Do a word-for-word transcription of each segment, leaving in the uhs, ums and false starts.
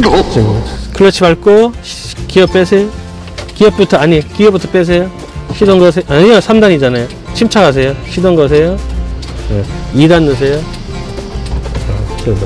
지금 클러치 밟고 기어 빼세요. 기어부터 아니 기어부터 빼세요. 시동 거세요. 아니요 삼 단이잖아요. 침착하세요. 시동 거세요. 네. 이 단 넣으세요. 어,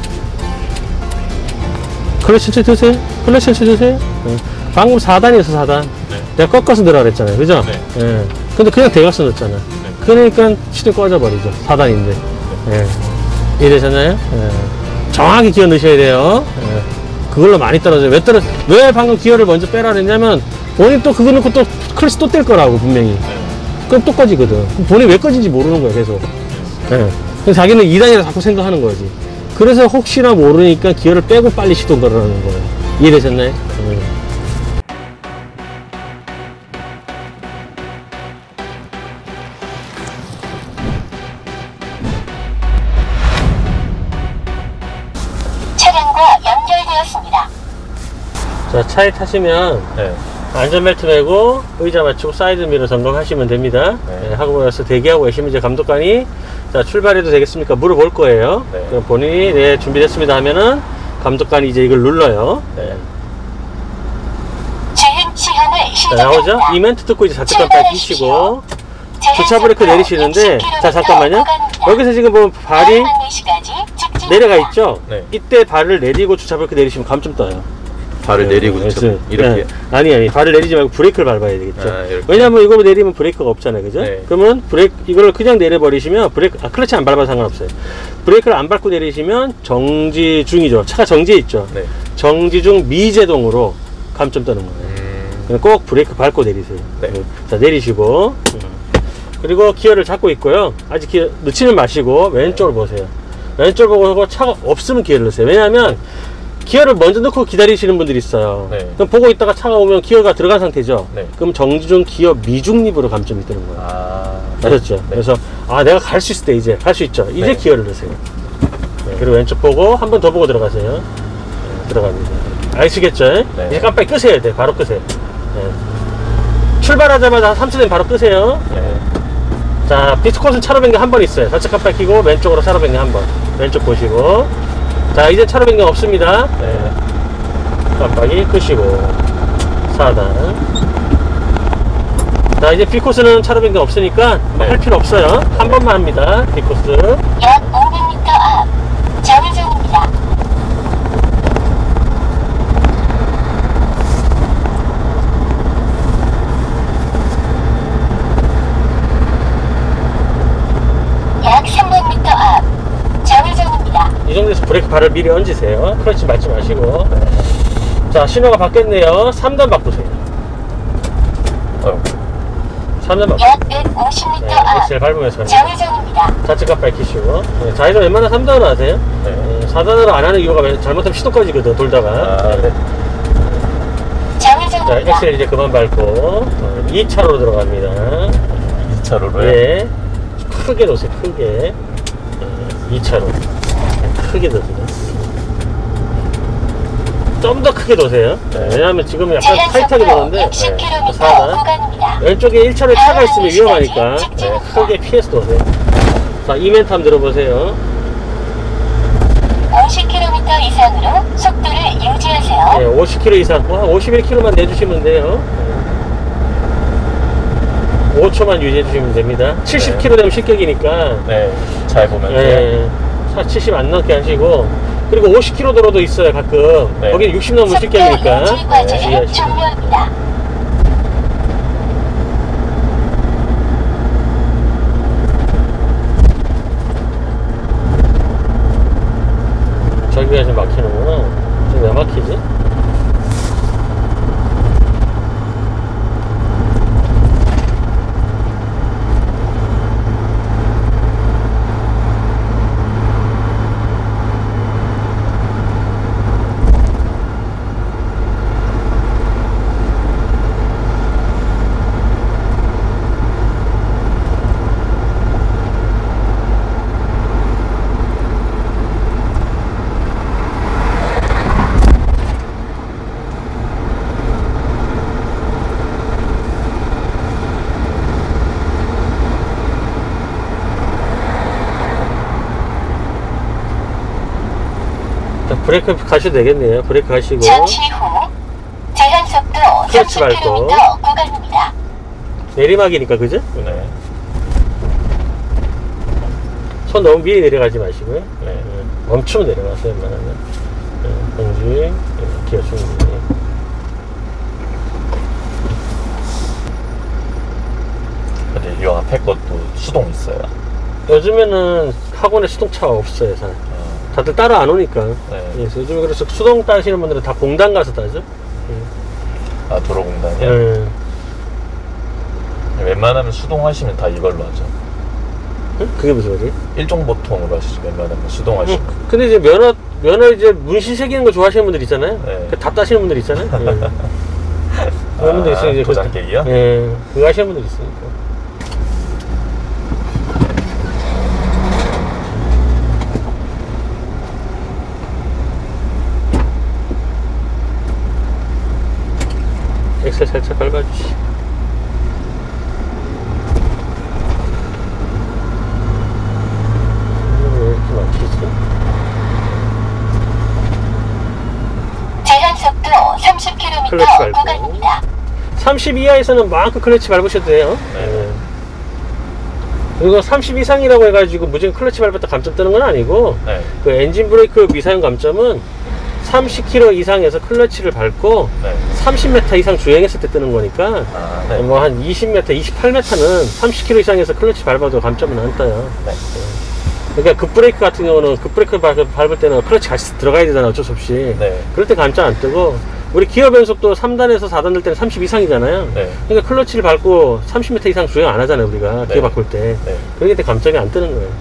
클러치 천천히 드세요. 클러치 천천히 드세요. 네. 방금 사 단이었어 사 단. 네. 내가 꺾어서 들어가 그랬잖아요. 그죠? 네. 예. 근데 그냥 대각선 넣었잖아. 네. 그러니까 시동 꺼져버리죠. 사 단인데. 네. 예. 이해되셨나요? 예. 정확히 기어 넣으셔야 돼요. 예. 그걸로 많이 떨어져요. 왜 떨어, 왜 방금 기어를 먼저 빼라 그랬냐면, 본인 또 그거 넣고 또 클러치 또 뗄 거라고, 분명히. 네. 그럼 또 꺼지거든. 본인 왜 꺼진지 모르는 거야, 계속. 예. 그래서 자기는 이 단이라 자꾸 생각하는 거지. 그래서 혹시나 모르니까 기어를 빼고 빨리 시동 걸으라는 거예요. 이해되셨나요? 예. 연결되었습니다. 자, 차에 타시면 네. 안전벨트 매고 의자 맞추고 사이드미러 점검하시면 됩니다. 네. 네, 하고 나서 대기하고 계시면 이제 감독관이 자 출발해도 되겠습니까? 물어볼 거예요. 네. 그럼 본인이 네 준비됐습니다 하면은 감독관이 이제 이걸 눌러요. 네. 주행 시험을 자, 시작합니다. 나오죠? 이 멘트 듣고 이제 좌측 깜빡 끼시고 주차 브레이크 내리시는데 자 잠깐만요. 여기서 지금 보면 발이 내려가 있죠? 네. 이때 발을 내리고 주차 브레이크 내리시면 감 좀 떠요. 발을 내리고 네, 좀 이렇게. 네. 아니 아니 발을 내리지 말고 브레이크를 밟아야 되겠죠. 아, 왜냐면 이거 내리면 브레이크가 없잖아요, 그죠? 네. 그러면 브레이크 이걸 그냥 내려버리시면 브레이크 아 클러치 안 밟아도 상관없어요. 브레이크를 안 밟고 내리시면 정지 중이죠. 차가 정지해 있죠. 네. 정지 중 미제동으로 감점 떠는 거예요. 음... 꼭 브레이크 밟고 내리세요. 네. 자 내리시고 그리고 기어를 잡고 있고요. 아직 기어 넣지는 마시고 왼쪽을 네. 보세요. 왼쪽 보고 차가 없으면 기어를 넣으세요. 왜냐하면 기어를 먼저 넣고 기다리시는 분들이 있어요. 네. 그럼 보고 있다가 차가 오면 기어가 들어간 상태죠. 네. 그럼 정지 중 기어 미중립으로 감점이 뜨는 거예요. 아... 아셨죠? 네. 그래서 아 내가 갈 수 있을 때 이제 갈 수 있죠. 이제 네. 기어를 넣으세요. 네. 그리고 왼쪽 보고 한 번 더 보고 들어가세요. 네. 들어갑니다. 아시겠죠? 네. 이제 깜빡이 끄셔야 돼. 바로 끄세요. 네. 출발하자마자 삼 초 되면 바로 끄세요. 네. 자, 피트컷은 차로 변경 한 번 있어요. 좌측 깜빡이 켜고 왼쪽으로 차로 변경 한 번. 왼쪽 보시고. 자, 이제 차로 변경 없습니다. 네. 깜빡이 끄시고. 사 단. 자, 이제 B코스는 차로 변경 없으니까 네. 할 필요 없어요. 한 번만 합니다. B코스. 약 오백 미터 앞. 좌회전입니다. 약 삼백 미터 앞. 좌회전입니다. 이 정도에서 브레이크 발을 미리 얹으세요. 클러치 맞지 마시고. 자, 신호가 바뀌었네요. 삼 단 바꾸세요. 어. 삼 단 바꾸세요. 약 백오십 미터 네, 앞. 엑셀 밟으면서 좌회전입니다. 좌측 깜빡이 켜시고. 네, 좌회전 웬만하면 삼 단으로 하세요. 네. 사 단으로 안 하는 이유가 잘못하면 시동 꺼지거든, 돌다가. 아, 네. 좌회전입니다. 자, 엑셀 이제 그만 밟고 어, 이 차로로 들어갑니다. 이 차로로요? 예. 크게 놓으세요, 크게. 어, 이 차로. 크게 놓으세요. 좀 더 크게 놓으세요. 네, 왜냐하면 지금 약간 타이트하게 도는데 네, 사 단. 왼쪽에 일 차로에 차가 있으면 위험하니까 네, 크게 피해서 놓으세요. 자, 이 멘트 한번 들어보세요. 오십 킬로미터 이상으로 속도를 유지하세요. 네, 오십 킬로미터 이상, 뭐 한 오십일 킬로미터만 내주시면 돼요. 오 초만 유지해 주시면 됩니다. 칠십 킬로미터 되면 실격이니까. 네, 잘 보면서. 네, 칠십 안 넘게 하시고. 그리고 오십 킬로미터 도로도 있어요, 가끔. 네. 거기는 육십 넘으면 실격이니까. 네, 종료합니다. 저기가 좀 막히는구나. 지금 왜 막히지? 자, 브레이크 가셔도 되겠네요. 브레이크 가시고. 잠시 후 제한속도 클러치 삼십 밟고. 킬로미터 구간입니다. 내리막이니까, 그죠? 네. 손 너무 미리 내려가지 마시고요. 네. 네. 멈추면 내려가세요, 웬만하면. 네. 공지, 네. 기어 충분히. 근데 이 앞에 것도 수동 있어요. 요즘에는 학원에 수동차가 없어요, 잘. 어, 다들 따라 안 오니까. 네. 그래서 요즘에 그래서 수동 따시는 분들은 다 공단 가서 따죠. 아, 도로공단이요? 네. 웬만하면 수동 하시면 다 이걸로 하죠. 응? 그게 무슨 말이에요? 일종보통으로 하시죠. 웬만하면 수동 하시면. 응. 근데 이제 면허, 면허 이제 문신 새기는 거 좋아하시는 분들 있잖아요. 네. 다 따시는 분들 있잖아요. 네. 그런 분들 있어요. 이제 도장 그거- 깨기요? 예. 그거 하시는 분들 있으니까. 엑셀 살짝 밟아주시. 왜 이렇게 막히지? 제한속도 삼십 킬로미터 클러치 밟고. 구간입니다. 삼십 이하에서는 마음껏 클러치 밟으셔도 돼요. 네. 예. 그리고 삼십 이상이라고 해가지고 무조건 클러치 밟았다 감점 뜨는 건 아니고, 네. 그 엔진 브레이크 미사용 감점은 삼십 킬로미터 이상에서 클러치를 밟고 네. 삼십 미터 이상 주행했을 때 뜨는 거니까, 아, 네. 뭐 한 이십 미터, 이십팔 미터는 삼십 킬로미터 이상에서 클러치 밟아도 감점은 안 떠요. 네. 그러니까 급브레이크 같은 경우는 급브레이크 밟- 밟을 때는 클러치 같이 들어가야 되잖아, 어쩔 수 없이. 네. 그럴 때 감점 안 뜨고, 우리 기어 변속도 삼 단에서 사 단 들 때는 삼십 이상이잖아요. 네. 그러니까 클러치를 밟고 삼십 미터 이상 주행 안 하잖아요, 우리가. 네. 기어 바꿀 때. 네. 그러기 때문에 감점이 안 뜨는 거예요.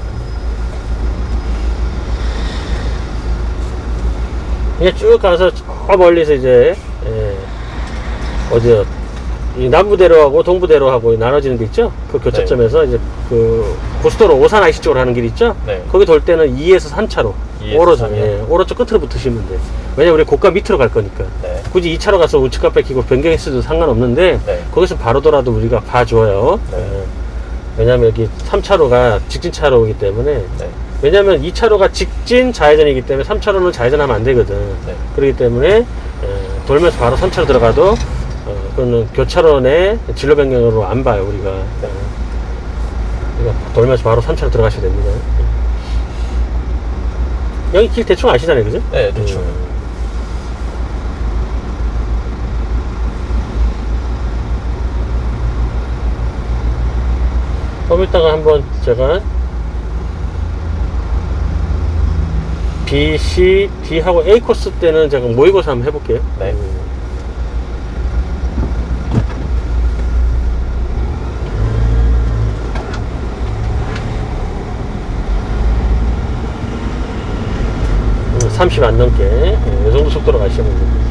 그냥 쭉 가서 저 멀리서 이제, 예, 어디요? 이 남부대로하고 동부대로하고 나눠지는 데 있죠? 그 교차점에서 이제 그 고속도로 오산 아이씨 쪽으로 하는 길 있죠? 네. 거기 돌 때는 이에서 삼 차로. 이에서 오로죠. 삼이요? 예, 오른쪽 끝으로 붙으시면 돼. 왜냐면 우리 고가 밑으로 갈 거니까. 네. 굳이 이 차로 가서 우측 뺏기고 변경했어도 상관없는데, 네. 거기서 바로 돌아도 우리가 봐줘요. 네. 예. 왜냐면 여기 삼 차로가 직진 차로이기 때문에, 네. 왜냐면 이 차로가 직진 좌회전이기 때문에 삼 차로는 좌회전하면 안 되거든. 네. 그렇기 때문에 에, 돌면서 바로 삼 차로 들어가도 어, 그거는 교차로 내 진로 변경으로 안 봐요, 우리가. 네. 그러니까 돌면서 바로 삼 차로 들어가셔야 됩니다. 여기 길 대충 아시잖아요, 그죠? 네, 대충. 음. 좀 이따가 한번 제가 B, C, D하고 A 코스 때는 제가 모의고사 한번 해볼게요. 네. 음. 음, 삼십 안 넘게, 예, 이 정도 속도로 가시면 됩니다.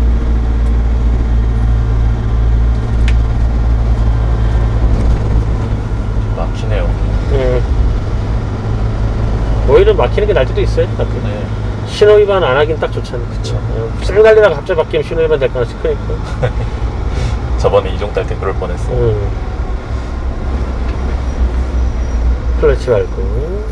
막히네요. 예. 오히려 막히는 게 날 때도 있어요, 가끔. 네. 신호 위반 안 하긴 딱 좋잖아요. 그쵸. 쌩 달리다가 갑자기 바뀌면 신호 위반 될 가능성이 크니까. 저번에 이종 딸 때 그럴 뻔했어요. 음. 클러치 밟고.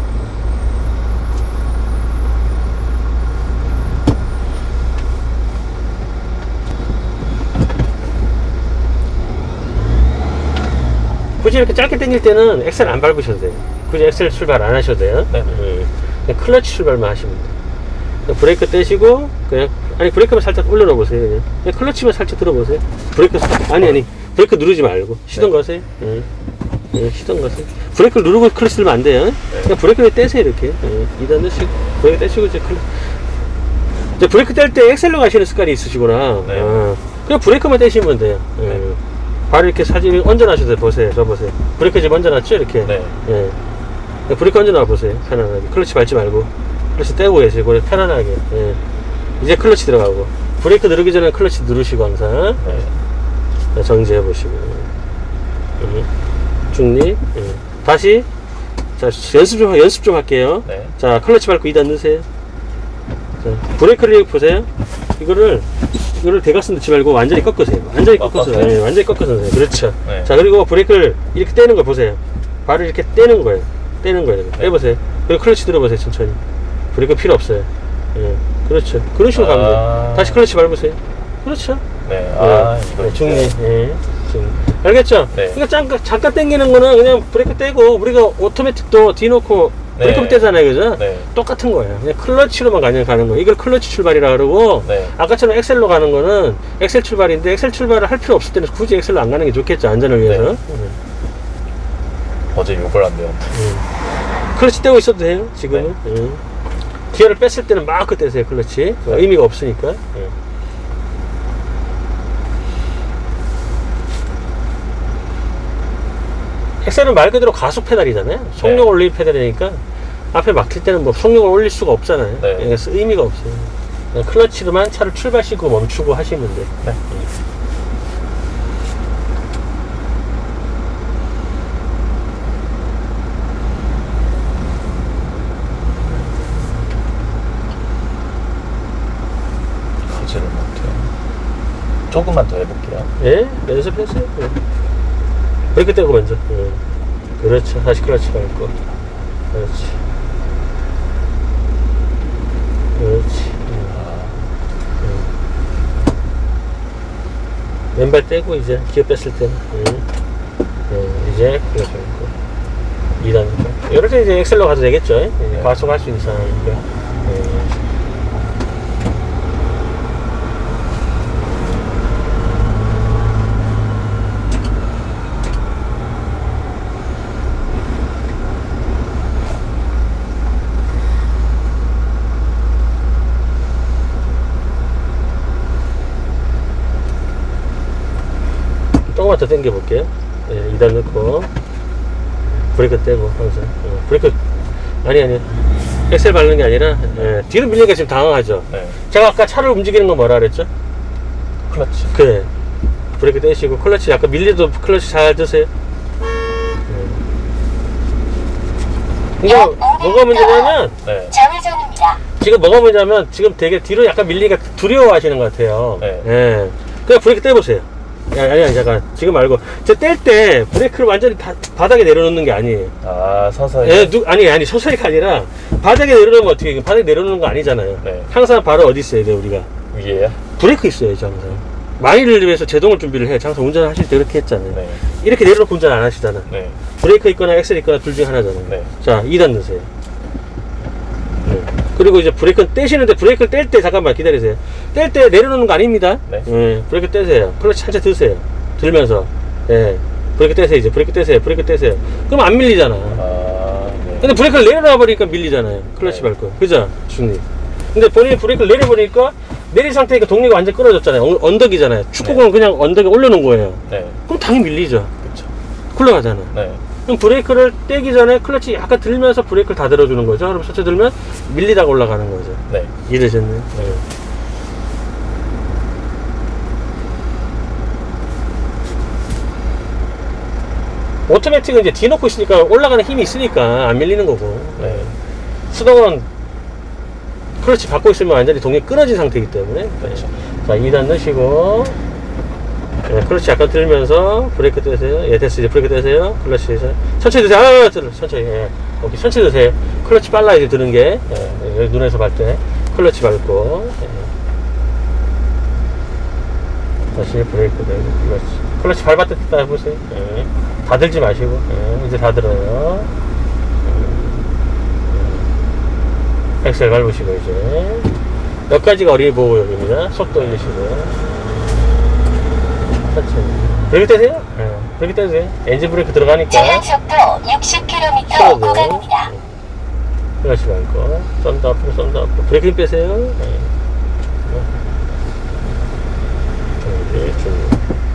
굳이 이렇게 짧게 당길 때는 엑셀 안 밟으셔도 돼요. 굳이 엑셀 출발 안 하셔도 돼요. 네. 음. 그냥 클러치 출발만 하시면 돼요. 그냥 브레이크 떼시고, 그냥, 아니, 브레이크만 살짝 올려놓어 보세요. 그냥, 그냥 클러치만 살짝 들어보세요. 브레이크, 아니, 아니, 브레이크 누르지 말고, 시동 네. 거세요. 예. 예, 시동 거세요. 브레이크를 누르고 클러치 들면 안 돼요. 그냥 브레이크를 떼세요, 이렇게. 예. 이 단 넣으시고, 브레이크 떼시고, 이제 클러치. 이제 브레이크 뗄 때 엑셀로 가시는 습관이 있으시구나. 네. 아, 그냥 브레이크만 떼시면 돼요. 예. 네. 발을 이렇게 사진 얹어놔셔도 돼요. 보세요. 저 보세요. 브레이크 지금 얹어놨죠? 이렇게. 네. 예. 브레이크 얹어놔 보세요. 편안하게. 클러치 밟지 말고. 클러치 떼고 계시고, 편안하게. 예. 이제 클러치 들어가고. 브레이크 누르기 전에 클러치 누르시고, 항상. 네. 자, 정지해 보시고. 예. 중립. 예. 다시. 자, 연습 좀, 연습 좀 할게요. 네. 자, 클러치 밟고 이 단 넣으세요. 자, 브레이크를 보세요. 이거를, 이거를 대각선 넣지 말고 완전히 꺾으세요. 완전히 꺾어서. 꺾어서요? 네, 완전히 꺾어서 넣으세요. 그렇죠. 네. 자, 그리고 브레이크를 이렇게 떼는 거 보세요. 발을 이렇게 떼는 거예요. 떼는 거예요. 네. 떼보세요. 그리고 클러치 들어보세요. 천천히. 브레이크 필요 없어요. 예. 그렇죠. 그런 식으로 가면 아. 돼요. 다시 클러치 밟으세요. 그렇죠. 네. 아, 예. 이거 네, 중리. 있어요. 예. 중리. 알겠죠? 네. 그러니까 잠깐, 잠깐 당기는 거는 그냥 브레이크 떼고, 우리가 오토매틱도 뒤놓고 네. 브레이크 떼잖아요. 그죠? 네. 똑같은 거예요. 그냥 클러치로만 그냥 가는 거예요. 이걸 클러치 출발이라 그러고, 네. 아까처럼 엑셀로 가는 거는 엑셀 출발인데, 엑셀 출발을 할 필요 없을 때는 굳이 엑셀로 안 가는 게 좋겠죠. 안전을 위해서. 네. 음. 어제 욕을 안 돼요. 클러치 떼고 있어도 돼요. 지금은. 음. 기어를 뺐을 때는 마크 떼세요. 클러치. 어, 의미가 없으니까. 음. 엑셀은 말 그대로 가속 페달이잖아요. 속력 네. 올릴 페달이니까 앞에 막힐 때는 뭐 속력을 올릴 수가 없잖아요. 네. 그래서 의미가 없어요. 그냥 클러치로만 차를 출발시키고 멈추고 하시면 돼요. 네. 가지를 못해요. 조금만 더 해볼게요. 예, 연습했어요. 예. 브레이크 떼고 먼저. 예. 그렇죠. 다시 클러치 밟고. 그렇지. 그렇지. 아, 왼발 떼고 이제 기어 뺐을 때는 음. 음, 이제 클러치 밟고 이 단 이럴 때 이제 엑셀로 가도 되겠죠. 예? 네. 과속할 수 있는 상황이니까. 예. 조금만 더 당겨 볼게요. 예, 이 단 넣고 브레이크 떼고 항상 어, 브레이크 아니 아니 엑셀 밟는 게 아니라 예, 뒤로 밀리니까 지금 당황하죠. 네. 제가 아까 차를 움직이는 거 뭐라 그랬죠? 클러치. 그래. 브레이크 떼시고 클러치 약간 밀리도 클러치 잘 드세요. 예. 이거 뭐가 문제냐면 네. 좌회전입니다. 지금 뭐가 문제냐면 지금 되게 뒤로 약간 밀리니까 두려워하시는 것 같아요. 네. 예. 그냥 브레이크 떼보세요. 아니, 아니, 아니, 잠깐. 지금 말고. 저 뗄 때 브레이크를 완전히 다, 바닥에 내려놓는 게 아니에요. 아, 서서히. 예, 누, 아니, 아니, 서서히가 아니라 바닥에 내려놓으면 어떻게, 해요? 바닥에 내려놓는 거 아니잖아요. 네. 항상 바로 어디 있어야 돼요, 우리가? 위에요? 브레이크 있어야죠, 항상. 만일을 위해서 제동을 준비를 해요. 항상 운전하실 때 그렇게 했잖아요. 네. 이렇게 내려놓고 운전 안 하시잖아. 네. 브레이크 있거나 엑셀 있거나 둘 중에 하나잖아요. 네. 자, 이 단 넣으세요. 네. 그리고 이제 브레이크는 떼시는데 브레이크를 뗄 때 잠깐만 기다리세요. 뗄 때 내려놓는 거 아닙니다. 네. 예, 브레이크 떼세요. 클러치 한차 드세요. 들면서. 예. 브레이크 떼세요. 이제 브레이크 떼세요. 브레이크 떼세요. 그럼 안 밀리잖아. 아, 네. 근데 브레이크를 내려놔 버리니까 밀리잖아요. 클러치 네. 밟고. 그죠? 중립. 근데 본인이 브레이크를 내려버리니까 내린 상태니까 동력이 완전 끊어졌잖아요. 어, 언덕이잖아요. 축구공은 그냥 언덕에 올려놓은 거예요. 네. 그럼 당연히 밀리죠. 그쵸. 굴러가잖아. 네. 그럼 브레이크를 떼기 전에 클러치 약간 들면서 브레이크를 다 들어주는 거죠. 그럼 첫째 들면 밀리다가 올라가는 거죠. 네. 이해되셨네. 네. 오토매틱은 이제 뒤놓고 있으니까 올라가는 힘이 있으니까 안 밀리는 거고. 네. 수동은 클러치 받고 있으면 완전히 동력이 끊어진 상태이기 때문에. 그렇죠. 자, 이 단 넣으시고, 네, 클러치 약간 들면서 브레이크 떼세요. 예, 됐어. 이제 브레이크 떼세요. 클러치 천천히 드세요. 아, 들어. 천천히. 예. 오케이. 천천히 드세요. 클러치 빨라, 이제 드는 게. 예, 여기 눈에서 밟 때. 클러치 밟고. 예. 다시 브레이크 내고, 클러치. 클러치 밟았다 뗐다 해보세요. 예. 다 들지 마시고. 예. 이제 다 들어요. 예. 엑셀 밟으시고, 이제. 몇 가지가 어린이 보호역입니다. 속도 올리시고. 브레이크 떼세요? 네. 브레이크 떼세요. 엔진 브레이크 들어가니까. 제한 속도 육십 킬로미터 틀어도. 구간입니다. 클러치 밟고. 썬더 앞으로, 썬더 앞으로. 브레이크 힘 빼세요. 네. 네, 좀.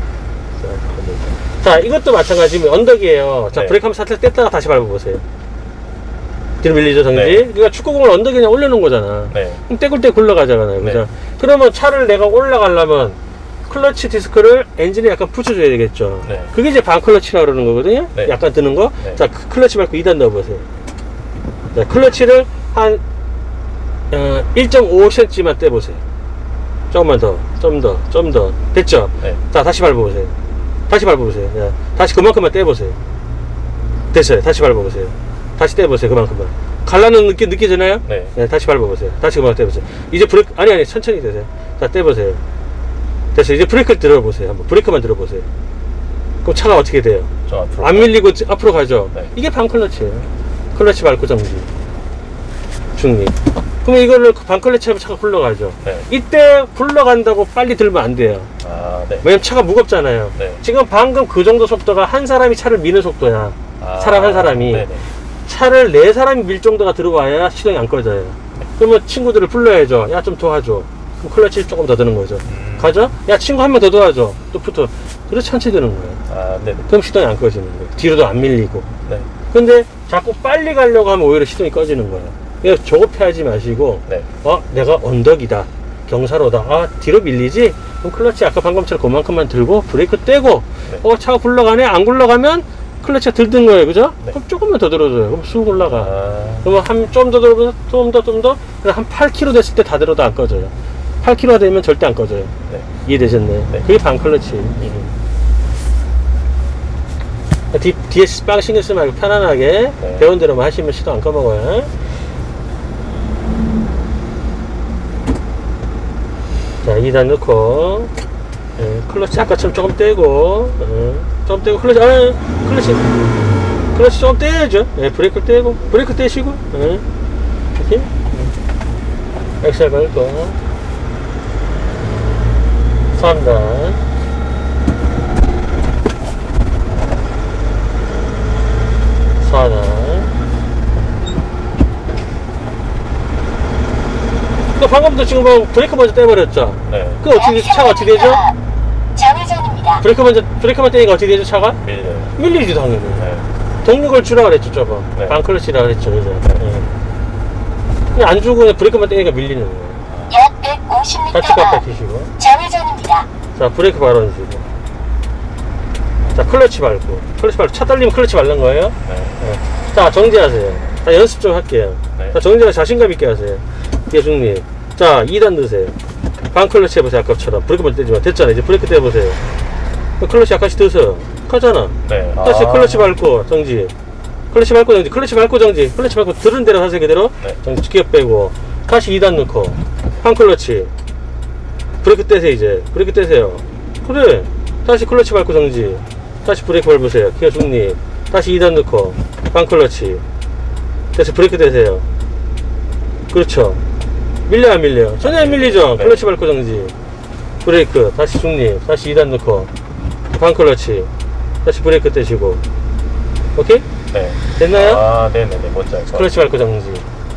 자, 이것도 마찬가지면 언덕이에요. 자, 네. 브레이크 한번 살짝 뗐다가 다시 밟아보세요. 뒤로 밀리죠, 정지? 네. 그러니까 축구공을 언덕에 그냥 올려놓은 거잖아. 네. 그럼 떼굴떼 굴러가잖아요. 그죠? 네. 그러면 차를 내가 올라가려면 클러치 디스크를 엔진에 약간 붙여줘야 되겠죠. 네. 그게 이제 반클러치라고 그러는 거거든요. 네. 약간 드는 거. 네. 자, 그 클러치 밟고 이 단 넣어보세요. 자, 클러치를 한 어, 일 점 오 센티미터만 떼보세요. 조금만 더, 좀 더, 좀 더. 됐죠? 네. 자, 다시 밟아보세요. 다시 밟아보세요. 자, 다시 그만큼만 떼보세요. 됐어요. 다시 밟아보세요. 다시 떼보세요. 그만큼만. 갈라는 느낌 느껴지나요? 네. 네, 다시 밟아보세요. 다시 그만 떼보세요. 이제 브레이크, 아니, 아니, 천천히 떼세요. 자, 떼보세요. 됐어. 이제 브레이크를 들어보세요. 한번 브레이크만 들어보세요. 그럼 차가 어떻게 돼요? 좀 앞으로. 안 밀리고 앞으로 가죠? 네. 이게 반클러치예요. 클러치 밟고 정지. 중립. 그러면 이거를 반클러치 하면 차가 굴러가죠? 네. 이때 굴러간다고 빨리 들면 안 돼요. 아, 네. 왜냐면 차가 무겁잖아요. 네. 지금 방금 그 정도 속도가 한 사람이 차를 미는 속도야. 아, 사람 한 사람이. 네네. 차를 네 사람이 밀 정도가 들어와야 시동이 안 꺼져요. 그러면 친구들을 불러야죠. 야, 좀 도와줘. 그럼 클러치 조금 더 드는 거죠. 음. 가죠? 야, 친구 한 명 더 도와줘. 또 붙어. 그래서 천천히 드는 거예요. 아, 네네. 그럼 시동이 안 꺼지는 거예요. 뒤로도 안 밀리고. 네. 근데 자꾸 빨리 가려고 하면 오히려 시동이 꺼지는 거예요. 그래서 조급해하지 마시고, 네. 어, 내가 언덕이다. 경사로다. 아, 뒤로 밀리지? 그럼 클러치 아까 방금처럼 그만큼만 들고 브레이크 떼고, 네. 어, 차가 굴러가네? 안 굴러가면 클러치가 들든 거예요. 그죠? 네. 그럼 조금만 더 들어줘요. 그럼 쑥 올라가. 아, 그러면 한 좀 더 들어보면 좀 더 좀 더. 그래서 한 팔 킬로미터 됐을 때 다 들어도 안 꺼져요. 팔 킬로미터 되면 절대 안 꺼져요. 네. 이해되셨네? 네. 그게 반클러치. 음. 뒤, 뒤에 빵 신경 쓰지 말고 편안하게 네. 배운 대로만 하시면 시도 안 꺼먹어요. 자, 이 단 넣고, 예, 클러치 아까처럼 조금 떼고, 예, 좀 떼고, 클러치, 아, 클러치, 클러치 좀 떼야죠. 예, 브레이크 떼고, 브레이크 떼시고, 예, 이렇게, 예. 엑셀 밟고, 삼 단, 사 단, 그 방금도 지금 뭐 브레이크 먼저 떼버렸죠? 네. 그 어떻게, 차가 어떻게 되죠? 좌회전입니다. 브레이크 먼저, 브레이크만 떼니까 어떻게 되죠, 차가? 밀려요. 밀리지, 당연히. 네. 동력을 주라 그랬죠, 저거. 네. 반클러치라 그랬죠, 그죠? 네. 예. 그냥 안 주고 그냥 브레이크만 떼니까 밀리는 거예요. 약 백오십 미터 같이 갖다 앞 끼시고. 좌회전입니다. 자, 브레이크 바로 얹으시고. 자, 클러치 밟고. 클러치 밟고. 차 달리면 클러치 밟는 거예요. 네. 예. 자, 정지하세요. 자, 연습 좀 할게요. 네. 자, 정지하 자신감 있게 하세요. 예수님. 자, 이 단 넣으세요. 반클러치 해보세요, 아까처럼. 브레이크 먼저 떼지 마. 됐잖아. 이제 브레이크 떼보세요. 클러치 아까씩 드세요. 가잖아. 네. 다시 아. 클러치 밟고 정지. 클러치 밟고 정지. 클러치 밟고 정지. 클러치 밟고 들은 대로 하세요. 그대로. 네. 정지 기어 빼고. 다시 이 단 넣고. 한 클러치. 브레이크 떼세요. 이제 브레이크 떼세요. 그래. 다시 클러치 밟고 정지. 다시 브레이크 밟으세요. 기어 중립. 다시 이 단 넣고. 한 클러치. 다시 브레이크 떼세요. 그렇죠. 밀려 안 밀려? 전혀 안 밀리죠. 네. 클러치 밟고 정지. 브레이크. 다시 중립. 다시 이 단 넣고. 반 클러치. 다시 브레이크 떼시고. 오케이? 네. 됐나요? 아, 네네네. 뭔지 알것 같아요. 클러치 밟고 정지.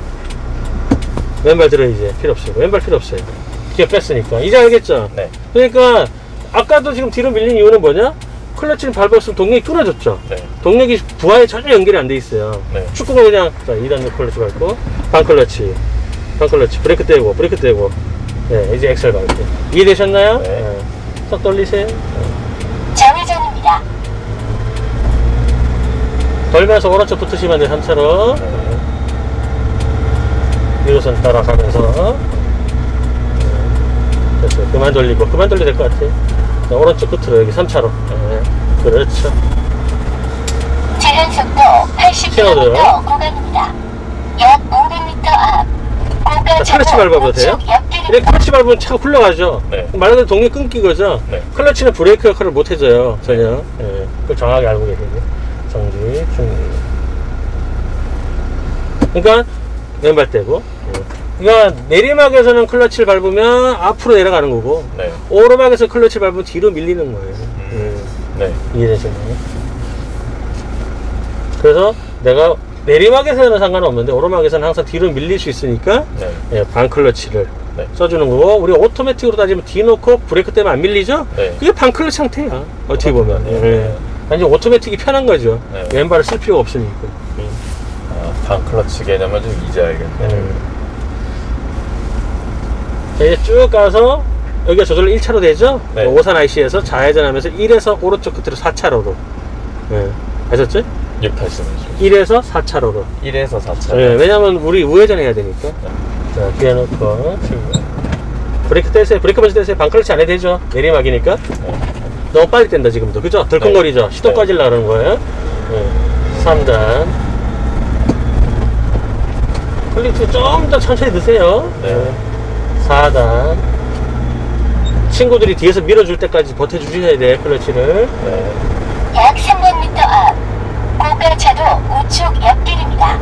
왼발 들어 이제 필요 없어요. 왼발 필요 없어요. 기어 뺐으니까. 이제 알겠죠? 네. 그러니까 아까도 지금 뒤로 밀린 이유는 뭐냐? 클러치를 밟았으면 동력이 끊어졌죠. 네. 동력이 부하에 전혀 연결이 안 돼 있어요. 네. 축구가 그냥 자 이 단 클러치 밟고 반 클러치, 반 클러치, 브레이크 떼고 브레이크 떼고. 네, 이제 엑셀 밟고. 이해되셨나요? 네. 네. 쏙 돌리세요. 네. 좌회전입니다. 돌면서 오른쪽 붙으시면 돼요. 삼 차로. 네. 유로선 따라가면서. 네. 됐어요. 그만 돌리고. 그만 돌려도 될 것 같아요. 자, 오른쪽 끝으로 여기 삼 차로. 네. 그렇죠. 제한 속도 팔십 신호등. 킬로미터 구간입니다. 약 오백 미터 앞 고가 자, 클러치 밟아보세요. 이렇게 클러치 밟으면 차가 굴러가죠. 네. 말 그대로 동력 끊기 거죠. 네. 클러치는 브레이크 역할을 못 해줘요. 전혀. 예. 그걸 정확하게 알고 계세요. 정지, 중립. 그러니까 왼발 떼고. 예. 그러니까 내리막에서는 클러치를 밟으면 앞으로 내려가는 거고, 네. 오르막에서 클러치 밟으면 뒤로 밀리는 거예요. 음. 네. 예. 이해되셨나요? 그래서 내가 내리막에서는 상관없는데 오르막에서는 항상 뒤로 밀릴 수 있으니까 네. 예, 반 클러치를 네. 써주는 거고, 우리 오토매틱으로 따지면 뒤 놓고 브레이크 때문에 안 밀리죠? 네. 그게 반 클러치 상태야. 어떻게 보면. 네. 예. 완전 오토매틱이 편한 거죠. 네. 왼발을 쓸 필요가 없으니까. 예. 아, 반 클러치 개념을 좀 이제 알겠네. 예. 자, 이제 쭉 가서 여기가 저절로 일 차로 되죠? 네. 오산 아이씨에서 좌회전하면서 일에서 오른쪽 끝으로 사 차로로. 예. 아셨죠? 육 타시면서. 일에서 사 차로로. 일에서 사 차. 예, 왜냐면 우리 우회전 해야 되니까. 자, 기어 넣고 브레이크 떼세요. 브레이크 먼저 떼세요. 반클러치 안 해도 되죠. 내리막이니까. 네. 너무 빨리 뗀다 지금도. 그죠? 덜컹거리죠? 시동 네. 꺼질라 그러는 거예요. 예. 삼 단. 클리트 좀 더 천천히 드세요. 네. 사 단. 친구들이 뒤에서 밀어줄 때까지 버텨주셔야 돼, 클러치를. 네. 약 삼백 미터 앞 고가차도 우측 옆길입니다.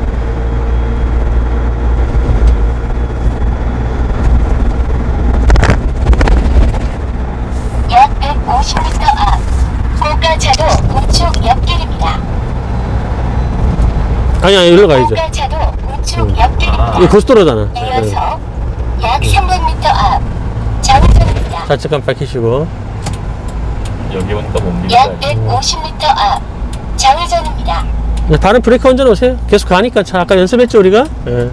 약 백오십 미터 앞 고가차도 우측 옆길입니다. 아니, 아니, 일로 가야죠. 고가차도 우측 음. 옆길입니다. 이거 고속도로잖아. 네. 이어서 약 삼백 미터 앞 좌회전입니다. 좌측 깜빡 켜시고. 여기 오니까 못 밀리지 약 않고. 백오십 미터 앞 좌회전입니다. 다른 브레이크 얹어 놓으세요. 계속 가니까 차 아까 연습했죠 우리가? 예.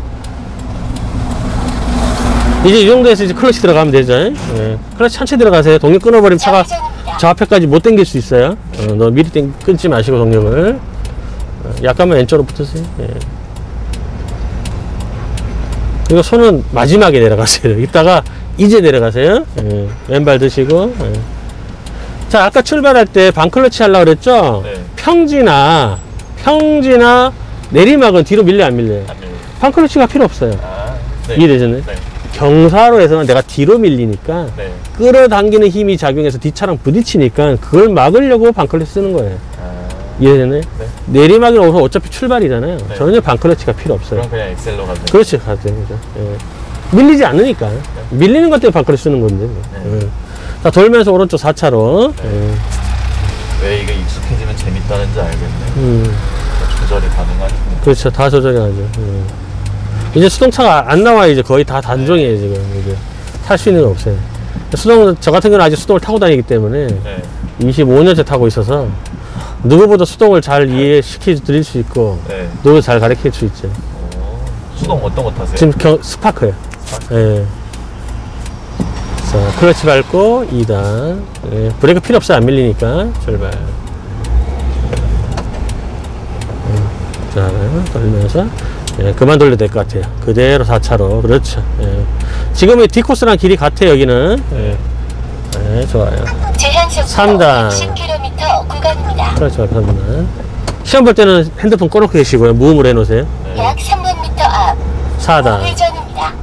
이제 이 정도에서 이제 클러치 들어가면 되죠. 예. 클러치 천천히 들어가세요. 동력 끊어버리면 차가 좌회전입니다. 저 앞에까지 못 당길 수 있어요. 어, 너 미리 땡, 끊지 마시고 동력을. 어, 약간만 왼쪽으로 붙으세요. 예. 그리고 손은 마지막에 내려가세요. 이따가 이제 내려가세요. 예. 왼발 드시고. 예. 자, 아까 출발할 때 반클러치 하려고 그랬죠? 네. 평지나 평지나 내리막은 뒤로 밀려 안 밀려요? 안 밀려요. 반클러치가 필요 없어요. 아, 네. 이해되셨나요? 네. 경사로에서는 내가 뒤로 밀리니까 네. 끌어당기는 힘이 작용해서 뒷차랑 부딪히니까 그걸 막으려고 반클러치 쓰는 거예요. 아, 이해되나요? 네. 내리막이라고 해서 어차피 출발이잖아요. 네. 전혀 반클러치가 필요 없어요. 그럼 그냥 엑셀로 가죠. 그렇지, 가도 됩니다. 예. 밀리지 않으니까. 밀리는 것 때문에 반클러치 쓰는 건데. 뭐. 네. 예. 자, 돌면서 오른쪽 사 차로. 네. 예. 왜 이게 익숙해지면 재밌다는지 알겠네. 음. 조절이 가능하니까. 그렇죠. 다 조절이 하죠. 예. 이제 수동차가 안 나와. 이제 거의 다 단종이에요, 지금. 이제 탈 수 있는 거 없어요. 수동, 저 같은 경우는 아직 수동을 타고 다니기 때문에 네. 이십오 년째 타고 있어서 누구보다 수동을 잘 이해시켜 드릴 수 있고, 네. 누구 잘 가르쳐 줄 수 있죠. 오, 수동 어떤 거 타세요? 지금 겨, 스파크예요. 스파크? 예. 자, 클러치 밟고 이 단. 예. 브레이크 필요 없어요. 안 밀리니까. 출발. 음. 자, 돌면서. 예, 그만 돌려도 될 것 같아요. 그대로 사 차로. 그렇죠. 예. 지금의 D코스랑 길이 같아요, 여기는. 예. 네, 좋아요. 제한속도 삼 단. 육십 킬로미터 구간입니다. 클러치 밟고 삼 단. 시험 볼 때는 핸드폰 꺼놓고 계시고요. 무음으로 해놓으세요. 네. 약 삼백 미터 앞 사 단. 우회전입니다.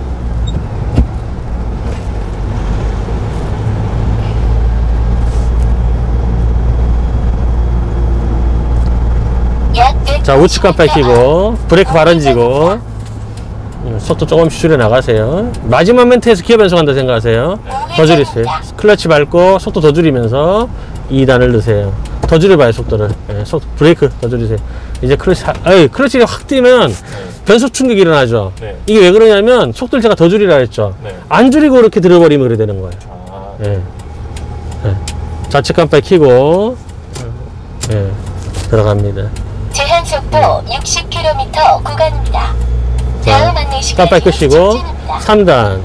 약 자, 우측 깜빡 켜고 브레이크 발언지고 속도 조금씩 줄여 나가세요. 마지막 멘트에서 기어 변속한다 생각하세요. 더 줄이세요. 클러치 밟고 속도 더 줄이면서 이 단을 넣으세요. 더 줄여봐요, 속도를. 예, 속 브레이크 더 줄이세요. 이제 클러치, 아이, 클러치가 확 뛰면 변속 충격이 일어나죠. 네. 이게 왜 그러냐면 속도를 제가 더 줄이라 했죠. 네. 안 줄이고 이렇게 들어버리면 그래 되는 거예요. 아, 예. 예. 좌측 깜빡 켜고 예. 들어갑니다. 제한속도 육십 킬로미터 구간입니다. 다음 안내시까지 깜빡 끄시고 직진입니다. 삼 단.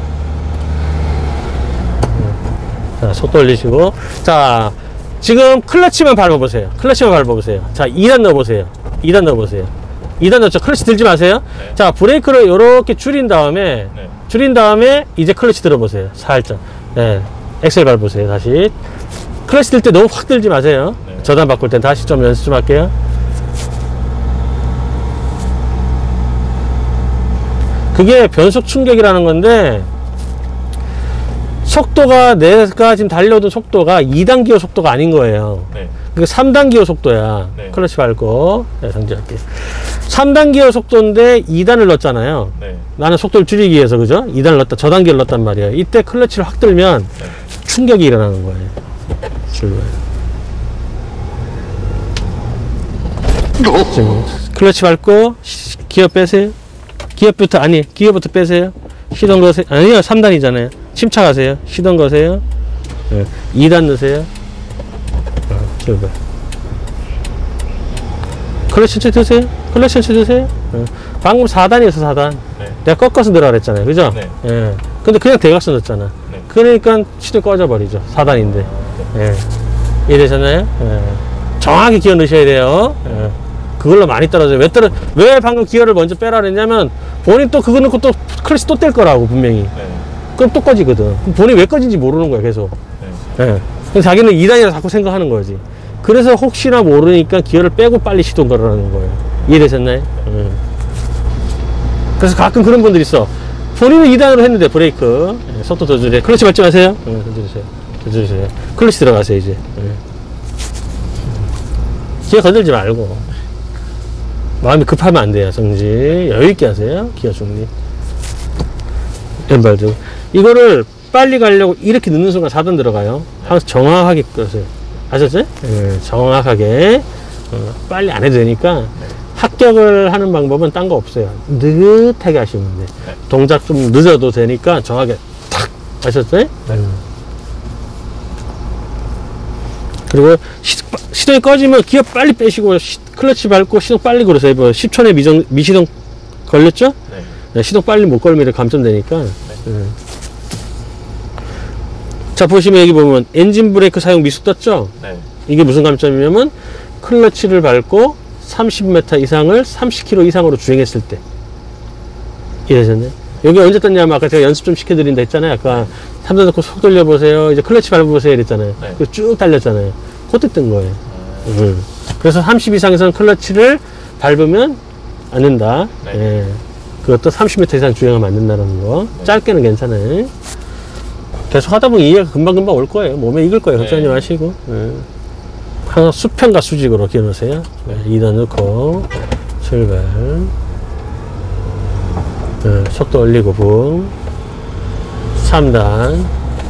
자, 속도 올리시고. 자, 지금 클러치만 밟아보세요. 클러치만 밟아보세요. 자, 이 단 넣어보세요. 이 단 넣어보세요. 이 단 넣었죠. 클러치 들지 마세요. 네. 자, 브레이크를 이렇게 줄인 다음에, 네. 줄인 다음에 이제 클러치 들어보세요. 살짝. 네. 엑셀 밟으세요. 다시. 클러치 들 때 너무 확 들지 마세요. 네. 저단 바꿀 땐 다시 좀 연습 좀 할게요. 그게 변속 충격이라는 건데, 속도가 내가 지금 달려오던 속도가 이 단 기어 속도가 아닌 거예요. 네. 그 삼 단 기어 속도야. 네. 클러치 밟고. 네, 정지할게요. 삼 단 기어 속도인데 이 단을 넣었잖아요. 네. 나는 속도를 줄이기 위해서, 그죠? 이 단을 넣었다, 저단계를 넣었단 말이에요. 이때 클러치를 확 들면 네. 충격이 일어나는 거예요. 출발. 지금 클러치 밟고 시- 기어 빼세요. 기어부터, 아니, 기어부터 빼세요. 시동 거세요. 아니요, 삼 단이잖아요. 침착하세요. 시동 거세요. 네. 이 단 넣으세요. 어, 출발. 클러치 천천히 드세요. 클러치 천천히 드세요. 어. 방금 사 단이었어, 사 단. 네. 내가 꺾어서 들어가 그랬잖아요. 그죠? 네. 예. 근데 그냥 대각선 넣었잖아. 네. 그러니까 시동 꺼져버리죠. 사 단인데. 예. 이해되셨나요? 예. 정확히 기어 넣으셔야 돼요. 예. 그걸로 많이 떨어져요. 왜 떨어, 왜 방금 기어를 먼저 빼라 그랬냐면, 본인 또 그거 넣고 또 클러치 또 뗄 거라고, 분명히. 네. 그럼 또 꺼지거든. 그럼 본인이 왜 꺼진지 모르는 거야, 계속. 네. 예. 그래서 자기는 이 단이라 자꾸 생각하는 거지. 그래서 혹시나 모르니까 기어를 빼고 빨리 시동 걸으라는 거예요. 이해되셨나요? 예. 그래서 가끔 그런 분들이 있어. 본인은 이 단으로 했는데 브레이크 예, 속도 더 줄여. 클러치 밟지 마세요. 예, 더 줄이세요. 더 줄이세요. 클러치 들어가세요 이제. 예. 기어 건들지 말고 마음이 급하면 안 돼요. 정지 여유 있게 하세요. 기어 중립. 왼발 들고 이거를 빨리 가려고 이렇게 넣는 순간 사 단 들어가요. 항상 정확하게 끄세요. 아셨죠? 예, 정확하게 어, 빨리 안 해도 되니까 합격을 하는 방법은 딴 거 없어요. 느긋하게 하시면 돼. 네. 동작 좀 늦어도 되니까 정확하게 탁 아셨죠? 네. 음. 그리고 시, 시동이 꺼지면 기어 빨리 빼시고 시, 클러치 밟고 시동 빨리 걸으세요. 뭐 십 초 내 미정, 미시동 걸렸죠? 네. 네, 시동 빨리 못 걸면 감점되니까. 네. 네. 자, 보시면 여기 보면 엔진 브레이크 사용 미숙 떴죠? 네. 이게 무슨 감점이냐면 클러치를 밟고 삼십 미터 이상을 삼십 킬로미터 이상으로 주행했을 때. 이해되셨네? 여기 언제 떴냐면 아까 제가 연습 좀 시켜드린다 했잖아요. 아까 삼 단 넣고 속 돌려보세요. 이제 클러치 밟아보세요. 이랬잖아요. 네. 그래서 쭉 달렸잖아요. 그때 뜬 거예요. 음. 음. 그래서 삼십 이상에서는 클러치를 밟으면 안 된다. 네. 예. 그것도 삼십 미터 이상 주행하면 안 된다는 거. 네. 짧게는 괜찮아요. 계속 하다 보면 이해가 금방금방 올 거예요. 몸에 익을 거예요. 걱정하지 네. 마시고. 예. 항상 수평과 수직으로 기어 놓으세요. 네. 이 단 넣고, 출발. 예. 속도 올리고, 붕. 삼 단.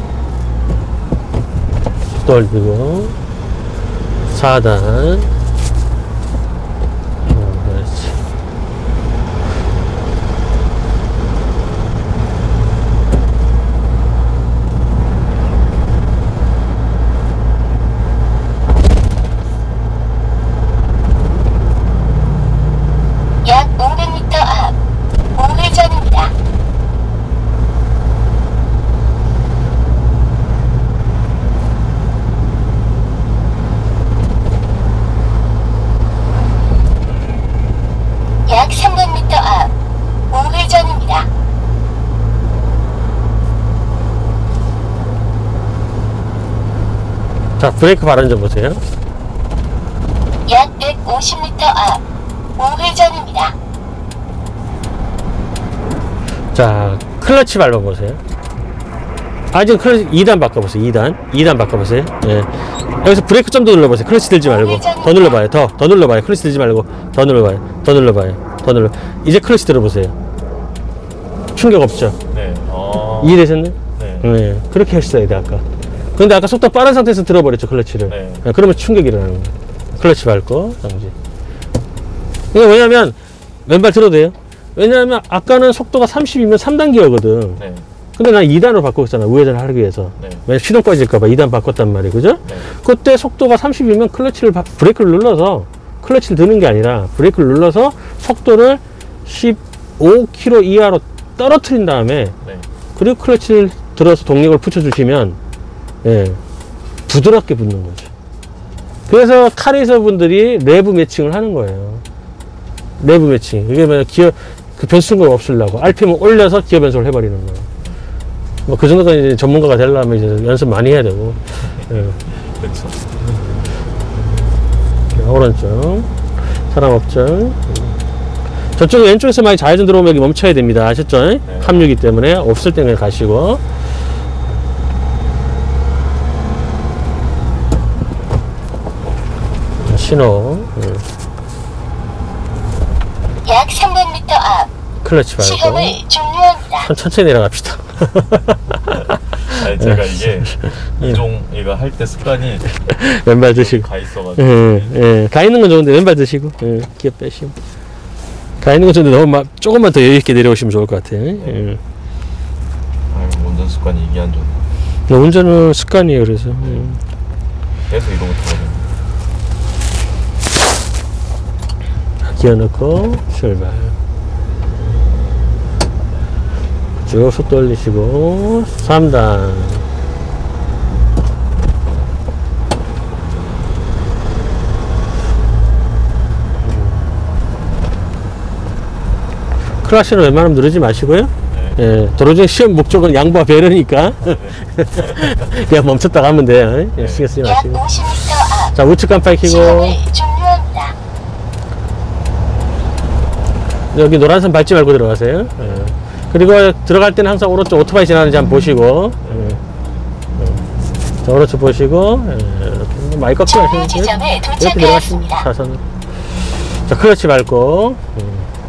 속도 올리고. 사 단. 어, 그렇지. 약 오백 미터 앞 우회전입니다. 약 삼백 미터 앞 우회전입니다. 자, 브레이크 발언 좀 보세요. 약 백오십 미터 앞 우회전입니다. 자, 클러치 밟아보세요. 아, 지금 클러치 이 단 바꿔보세요. 이 단. 이 단 바꿔보세요. 예. 여기서 브레이크 좀 더 눌러보세요. 클러치 들지 말고. 더 눌러봐요. 더. 더 눌러봐요. 클러치 들지 말고. 더 눌러봐요. 더 눌러봐요. 더 눌러. 이제 클러치 들어보세요. 충격 없죠? 네. 어. 이해되셨네? 네. 네. 그렇게 했어야 돼, 아까. 근데 아까 속도 빠른 상태에서 들어버렸죠, 클러치를. 네. 예, 그러면 충격이 일어나는 거예요. 클러치 밟고, 정지. 이게 왜냐면, 왼발 들어도 돼요? 왜냐면, 아까는 속도가 삼십이면 삼 단 기어거든. 네. 근데 난 이 단으로 바꿨잖아. 우회전을 하기 위해서. 네. 왜 시동 꺼질까봐 이 단 바꿨단 말이에요. 그죠? 네. 그때 속도가 삼십이면 클러치를, 바- 브레이크를 눌러서, 클러치를 드는 게 아니라, 브레이크를 눌러서 속도를 십오 킬로미터 이하로 떨어뜨린 다음에, 네. 그리고 클러치를 들어서 동력을 붙여주시면, 예, 부드럽게 붙는 거죠. 그래서 카레이서 분들이 내부 매칭을 하는 거예요. 내부 매칭. 이게 뭐 기어, 그 변수가 없으려고. 알피엠을 올려서 기어 변속을 해버리는 거예요. 뭐 그 정도까지 이제 전문가가 되려면 이제 연습 많이 해야 되고. 예. 그렇죠. 오른쪽. 사람 없죠. 저쪽 왼쪽에서 많이 좌회전 들어오면 여기 멈춰야 됩니다. 아셨죠? 네. 합류기 때문에 없을 때 그냥 가시고. 신호. 예. 약 삼백 미터 앞 클러치 밟고. 시험을 종료합니다. 천- 천천히 내려갑시다. 아니 제가 이게 이종 이거 할 때 습관이 왼발 드시고. 가 있어가지고. 예, 예. 가 있는 건 좋은데 왼발 드시고. 예, 기어 빼시고. 가 있는 건 좋은데 너무 막 조금만 더 여유있게 내려오시면 좋을 것 같아요. 예. 아유, 운전 습관이 이게 안 좋네. 근데 운전은 습관이에요, 그래서. 예. 계속 이러고 타거든요. 기어 넣고 출발. 쭉 속도 올리시고 삼 단. 클러치는 웬만하면 누르지 마시고요. 네. 예, 도로 중 시험 목적은 양보와 배려니까 그냥 멈췄다 가면 돼요. 예, 신경 쓰지 약 마시고. 오십 미터 앞 자, 우측 깜빡 켜고 시험을 종료합니다. 여기 노란선 밟지 말고 들어가세요. 예. 그리고 들어갈 때는 항상 오른쪽 오토바이 지나는지 한번 보시고, 예. 예. 자, 오른쪽 보시고, 예. 이렇게 많이 꺾지 종료 마시고 지점에 이렇게 들어가시면 도착하였습니다. 차선. 자, 클러치 밟고, 예.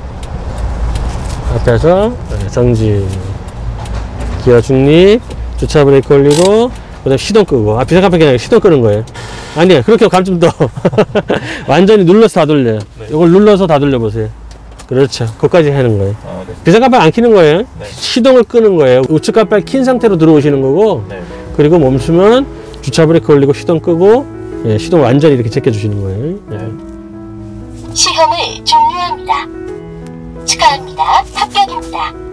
앞에서 예, 정지, 기어 중립, 주차 브레이크 올리고, 그 다음에 시동 끄고. 아, 비상깜빡이 아니라 시동 끄는 거예요. 아니, 그렇게 감 좀 더. 완전히 눌러서 다 돌려요. 네. 이걸 눌러서 다 돌려보세요. 그렇죠. 그것까지 하는 거예요. 아, 네. 비상깜빡 안 켜는 거예요. 네. 시동을 끄는 거예요. 우측 깜빡 킨 상태로 들어오시는 거고, 네. 그리고 멈추면 주차 브레이크 올리고 시동 끄고, 예, 시동 완전히 이렇게 제껴주시는 거예요. 예. 네. 시험을 종료합니다. 축하합니다. 합격입니다.